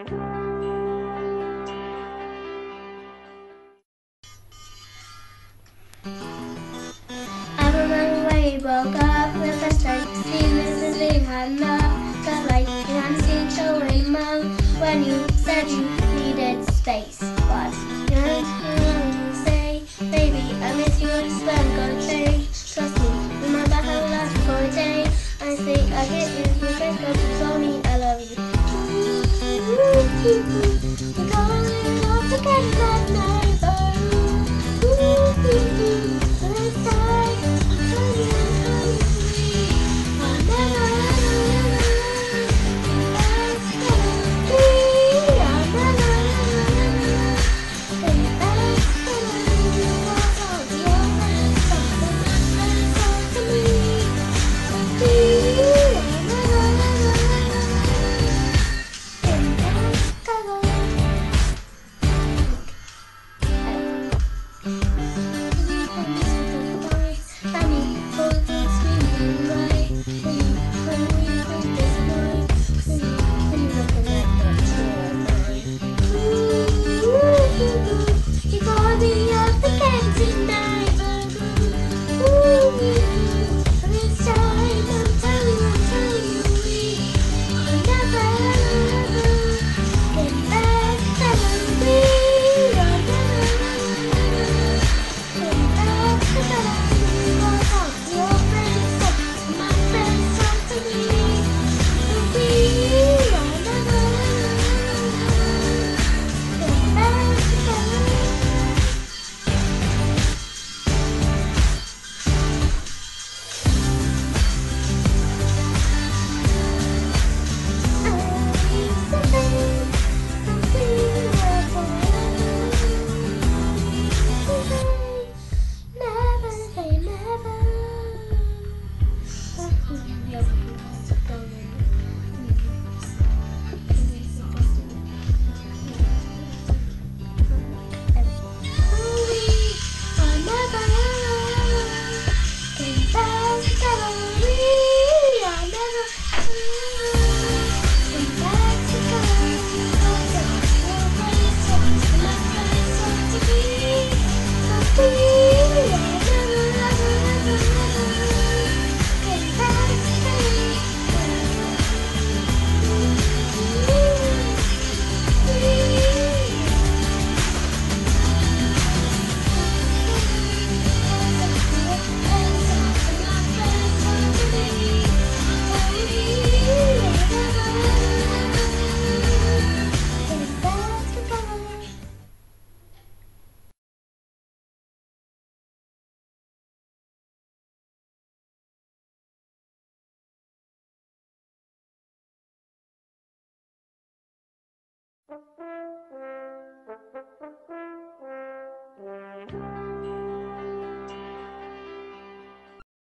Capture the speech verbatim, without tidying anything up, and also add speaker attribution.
Speaker 1: I remember when we woke up the first time, seeing the thing had not got light. You hadn't seen showing mom when you said you needed space. But you hadn't say, baby, I miss you and spend gonna change. Trust me, remember how last for a day. I say I hit you, you think God you told me I love you. We're going off together that night, but ooh, this time I'll tell you I'll never ask me, I'll never ask you all your friends, something my friends talk to me. I'll You call me up again tonight, but ooh, this time I'm telling you, I'm telling you, we will never ever get back together. We are never get back together. Go talk to your friends, talk to my friends, talk to me. We are never get back together.